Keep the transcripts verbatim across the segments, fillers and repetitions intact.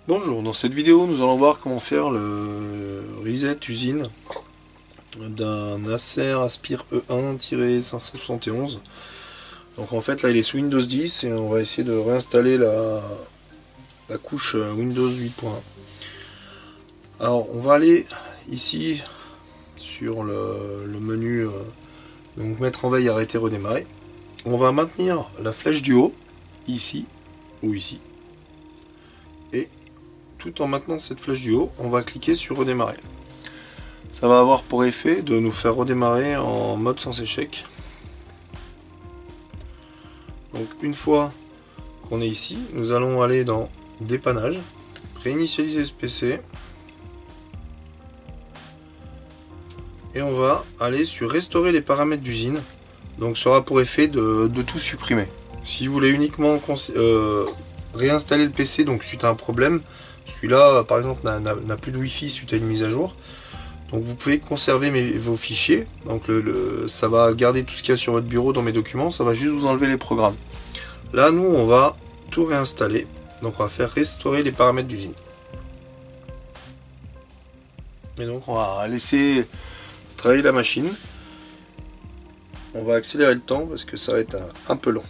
Bonjour, dans cette vidéo nous allons voir comment faire le reset usine d'un Acer Aspire E un cinq cent soixante et onze. Donc en fait là il est sous Windows dix et on va essayer de réinstaller la, la couche Windows huit point un. Alors on va aller ici sur le, le menu, euh, donc mettre en veille, arrêter, redémarrer. On va maintenir la flèche du haut, ici ou ici. Et tout en maintenant cette flèche du haut, on va cliquer sur redémarrer. Ça va avoir pour effet de nous faire redémarrer en mode sans échec. Donc une fois qu'on est ici, nous allons aller dans dépannage, réinitialiser ce P C. Et on va aller sur restaurer les paramètres d'usine. Donc ça aura pour effet de, de tout supprimer. Si vous voulez uniquement euh, réinstaller le P C donc suite à un problème, celui-là par exemple n'a plus de Wi-Fi suite à une mise à jour. Donc vous pouvez conserver mes, vos fichiers. Donc le, le, ça va garder tout ce qu'il y a sur votre bureau dans mes documents. Ça va juste vous enlever les programmes. Là nous on va tout réinstaller. Donc on va faire restaurer les paramètres d'usine. Et donc on va laisser travailler la machine. On va accélérer le temps parce que ça va être un, un peu long.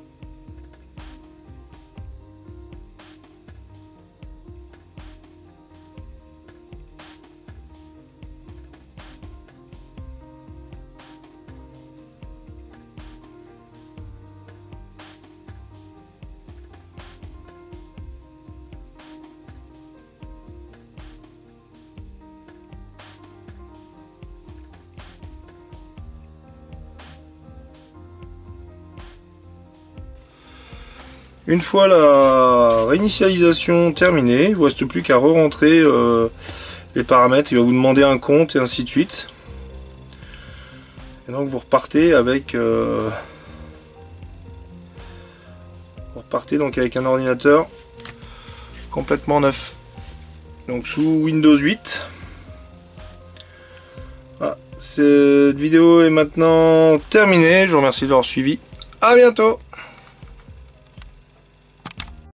Une fois la réinitialisation terminée, il ne vous reste plus qu'à re-rentrer euh, les paramètres. Il va vous demander un compte et ainsi de suite. Et donc vous repartez avec euh, vous repartez donc avec un ordinateur complètement neuf. Donc sous Windows huit. Voilà, cette vidéo est maintenant terminée. Je vous remercie de l'avoir suivi. À bientôt.